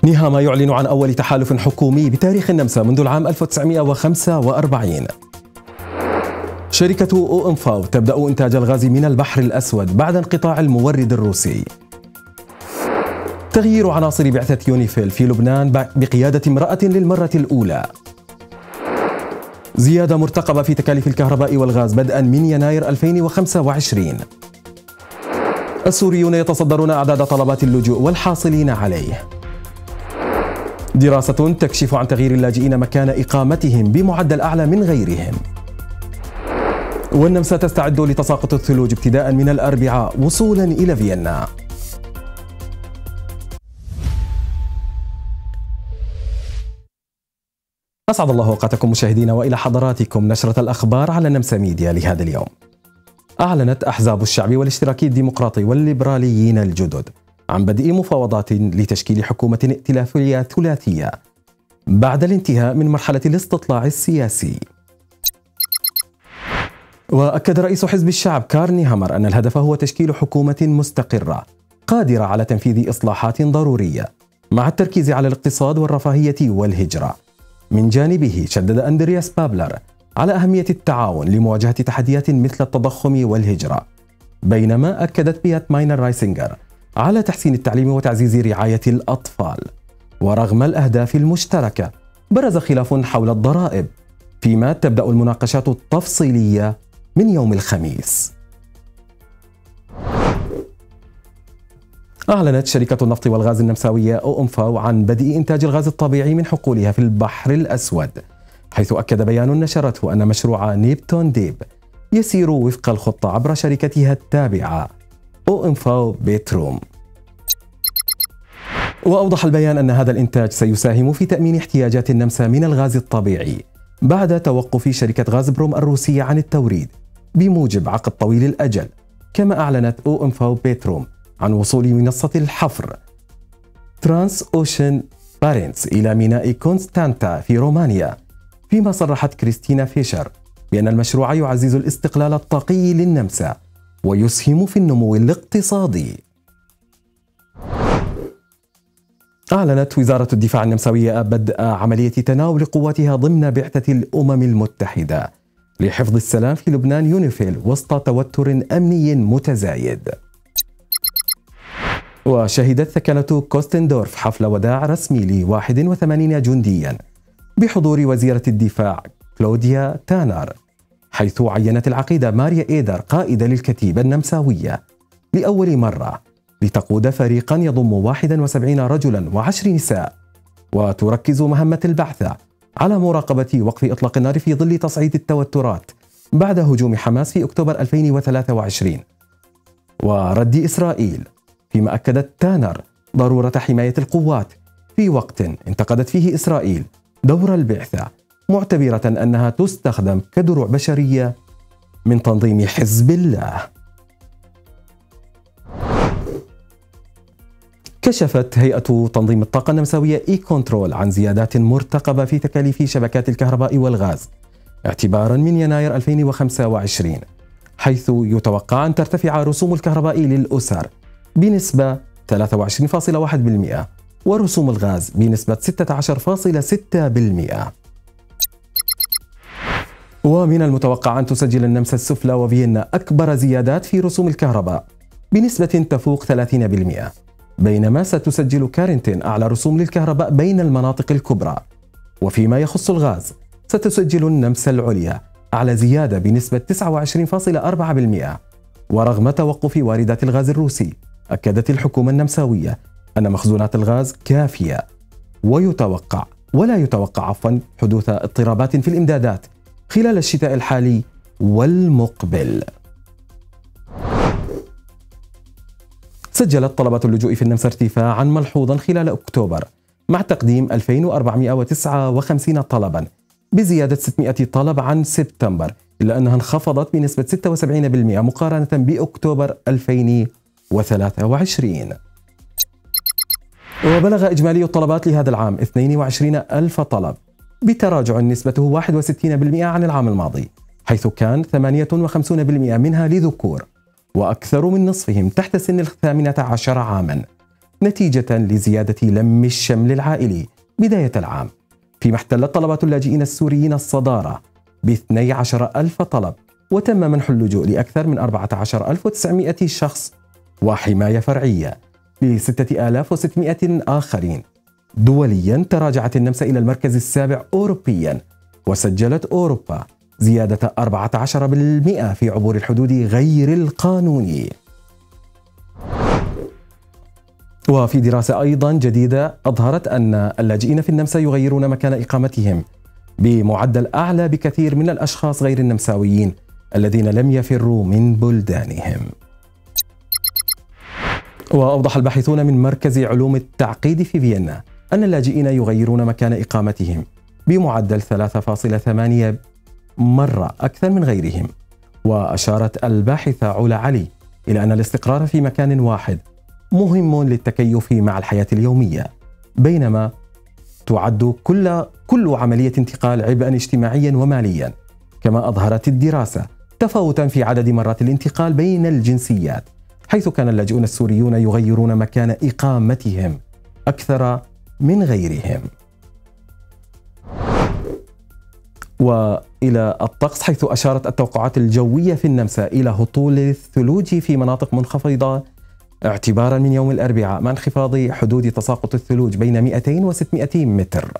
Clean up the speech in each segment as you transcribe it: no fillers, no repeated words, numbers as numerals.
نيهاما يعلن عن أول تحالف حكومي بتاريخ النمسا منذ العام 1945. شركة أو-إنفاو تبدأ إنتاج الغاز من البحر الأسود بعد انقطاع المورد الروسي. تغيير عناصر بعثة يونيفيل في لبنان بقيادة امرأة للمرة الأولى. زيادة مرتقبة في تكاليف الكهرباء والغاز بدءا من يناير 2025. السوريون يتصدرون أعداد طلبات اللجوء والحاصلين عليه. دراسة تكشف عن تغيير اللاجئين مكان إقامتهم بمعدل أعلى من غيرهم. والنمسا تستعد لتساقط الثلوج ابتداء من الأربعاء وصولا إلى فيينا. أسعد الله أوقاتكم مشاهدينا، وإلى حضراتكم نشرة الأخبار على نمسا ميديا لهذا اليوم. أعلنت أحزاب الشعبي والاشتراكي الديمقراطي والليبراليين الجدد عن بدء مفاوضات لتشكيل حكومة ائتلافية ثلاثية بعد الانتهاء من مرحلة الاستطلاع السياسي. وأكد رئيس حزب الشعب كار نيهامر أن الهدف هو تشكيل حكومة مستقرة قادرة على تنفيذ إصلاحات ضرورية مع التركيز على الاقتصاد والرفاهية والهجرة. من جانبه شدد أندرياس بابلر على أهمية التعاون لمواجهة تحديات مثل التضخم والهجرة، بينما أكدت بيات ماينر رايسينغر على تحسين التعليم وتعزيز رعاية الأطفال. ورغم الأهداف المشتركة برز خلاف حول الضرائب، فيما تبدأ المناقشات التفصيلية من يوم الخميس. أعلنت شركة النفط والغاز النمساوية أو-إنفاو عن بدء إنتاج الغاز الطبيعي من حقولها في البحر الأسود، حيث أكد بيان نشرته أن مشروع نيبتون ديب يسير وفق الخطة عبر شركتها التابعة أو-إنفاو بيتروم. وأوضح البيان أن هذا الإنتاج سيساهم في تأمين احتياجات النمسا من الغاز الطبيعي بعد توقف شركة غازبروم الروسية عن التوريد بموجب عقد طويل الأجل. كما أعلنت أو-إنفاو بيتروم عن وصول منصة الحفر ترانس أوشن بارنتس إلى ميناء كونستانتا في رومانيا، فيما صرحت كريستينا فيشر بأن المشروع يعزز الاستقلال الطاقي للنمسا ويسهم في النمو الاقتصادي. أعلنت وزارة الدفاع النمساوية بدء عملية تناول قواتها ضمن بعثة الأمم المتحدة لحفظ السلام في لبنان يونيفيل وسط توتر أمني متزايد. وشهدت ثكنة كوستندورف حفل وداع رسمي ل 81 جنديا بحضور وزيرة الدفاع كلوديا تانر، حيث عينت العقيدة ماريا إيدر قائدة للكتيبة النمساوية لأول مرة لتقود فريقا يضم 71 رجلا و10 نساء، وتركز مهمة البعثة على مراقبة وقف إطلاق النار في ظل تصعيد التوترات بعد هجوم حماس في أكتوبر 2023 ورد إسرائيل. فيما أكدت تانر ضرورة حماية القوات في وقت انتقدت فيه إسرائيل دور البعثة، معتبرة أنها تستخدم كدروع بشرية من تنظيم حزب الله. كشفت هيئة تنظيم الطاقة النمساوية إي-كنترول عن زيادات مرتقبة في تكاليف شبكات الكهرباء والغاز اعتبارا من يناير 2025، حيث يتوقع أن ترتفع رسوم الكهرباء للأسر بنسبة 23.1% ورسوم الغاز بنسبة 16.6%. ومن المتوقع أن تسجل النمسا السفلى وفيينا أكبر زيادات في رسوم الكهرباء بنسبة تفوق 30%، بينما ستسجل كارنتين أعلى رسوم للكهرباء بين المناطق الكبرى. وفيما يخص الغاز ستسجل النمسا العليا أعلى زيادة بنسبة 29.4%. ورغم توقف واردات الغاز الروسي، أكدت الحكومة النمساوية أن مخزونات الغاز كافية ولا يتوقع حدوث اضطرابات في الإمدادات خلال الشتاء الحالي والمقبل. سجلت طلبات اللجوء في النمسا ارتفاعا ملحوظا خلال أكتوبر مع تقديم 2459 طلبا بزيادة 600 طلب عن سبتمبر، إلا أنها انخفضت بنسبة 76% مقارنة بأكتوبر 2023. وبلغ إجمالي الطلبات لهذا العام 22,000 طلب بتراجع نسبته 61% عن العام الماضي، حيث كان 58% منها لذكور وأكثر من نصفهم تحت سن 18 عاما. نتيجة لزيادة لم الشمل العائلي بداية العام، فيما احتلت طلبات اللاجئين السوريين الصدارة ب 12,000 طلب، وتم منح اللجوء لأكثر من 14,900 شخص وحماية فرعية ل 6,600 آخرين. دوليا تراجعت النمسا إلى المركز السابع أوروبيا، وسجلت أوروبا زيادة 14% في عبور الحدود غير القانوني. وفي دراسة أيضا جديدة أظهرت أن اللاجئين في النمسا يغيرون مكان إقامتهم بمعدل أعلى بكثير من الأشخاص غير النمساويين الذين لم يفروا من بلدانهم. وأوضح الباحثون من مركز علوم التعقيد في فيينا أن اللاجئين يغيرون مكان إقامتهم بمعدل 3.8 مرة أكثر من غيرهم. وأشارت الباحثة علا علي إلى أن الاستقرار في مكان واحد مهم للتكيف مع الحياة اليومية، بينما تعد كل عملية انتقال عبئا اجتماعيا وماليا. كما أظهرت الدراسة تفاوتا في عدد مرات الانتقال بين الجنسيات، حيث كان اللاجئون السوريون يغيرون مكان إقامتهم أكثر من غيرهم. وإلى الطقس، حيث أشارت التوقعات الجوية في النمسا إلى هطول الثلوج في مناطق منخفضة اعتبارا من يوم الأربعاء، مع انخفاض حدود تساقط الثلوج بين 200 و600 متر.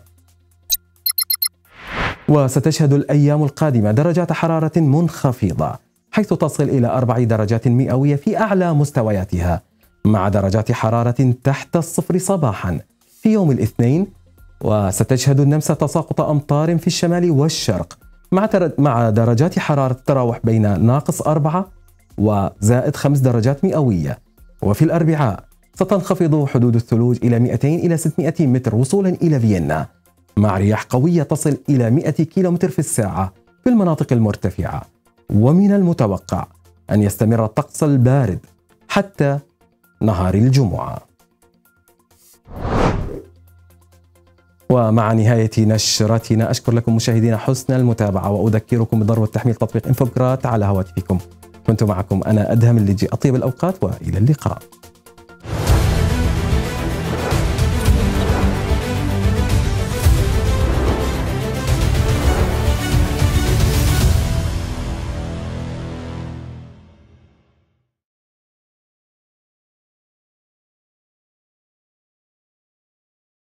وستشهد الأيام القادمة درجات حرارة منخفضة، حيث تصل إلى 4 درجات مئوية في أعلى مستوياتها، مع درجات حرارة تحت الصفر صباحا في يوم الاثنين. وستشهد النمسا تساقط أمطار في الشمال والشرق، مع درجات حرارة تتراوح بين -4 و-5 درجات مئوية. وفي الأربعاء ستنخفض حدود الثلوج إلى 200 إلى 600 متر وصولا إلى فيينا، مع رياح قوية تصل إلى 100 كيلومتر في الساعة في المناطق المرتفعة. ومن المتوقع أن يستمر الطقس البارد حتى نهار الجمعة. ومع نهاية نشرتنا أشكر لكم مشاهدينا حسن المتابعة، وأذكركم بضرورة تحميل تطبيق انفوجرات على هواتفكم. كنت معكم أنا أدهم الليجي، أطيب الأوقات وإلى اللقاء.